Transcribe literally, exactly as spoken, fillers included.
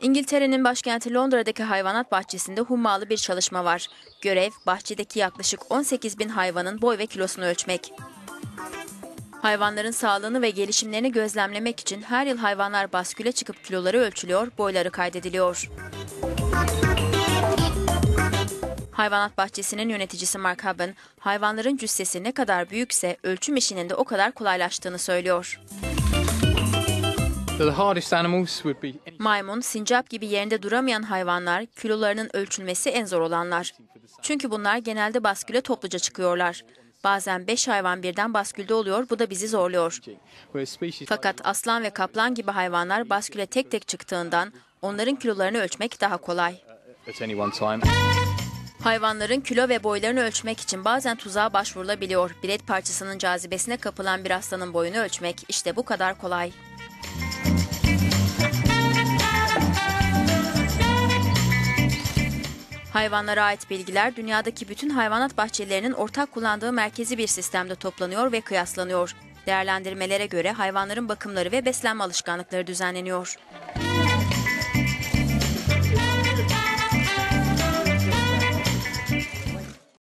İngiltere'nin başkenti Londra'daki hayvanat bahçesinde hummalı bir çalışma var. Görev, bahçedeki yaklaşık on sekiz bin hayvanın boy ve kilosunu ölçmek. Hayvanların sağlığını ve gelişimlerini gözlemlemek için her yıl hayvanlar basküle çıkıp kiloları ölçülüyor, boyları kaydediliyor. Hayvanat bahçesinin yöneticisi Mark Hubben, hayvanların cüssesi ne kadar büyükse ölçüm işinin de o kadar kolaylaştığını söylüyor. Maymun, sincap gibi yerinde duramayan hayvanlar, kilolarının ölçülmesi en zor olanlar. Çünkü bunlar genelde basküle topluca çıkıyorlar. Bazen beş hayvan birden baskülde oluyor, bu da bizi zorluyor. Fakat aslan ve kaplan gibi hayvanlar basküle tek tek çıktığından onların kilolarını ölçmek daha kolay. Hayvanların kilo ve boylarını ölçmek için bazen tuzağa başvurulabiliyor. Bir et parçasının cazibesine kapılan bir aslanın boyunu ölçmek işte bu kadar kolay. Hayvanlara ait bilgiler dünyadaki bütün hayvanat bahçelerinin ortak kullandığı merkezi bir sistemde toplanıyor ve kıyaslanıyor. Değerlendirmelere göre hayvanların bakımları ve beslenme alışkanlıkları düzenleniyor.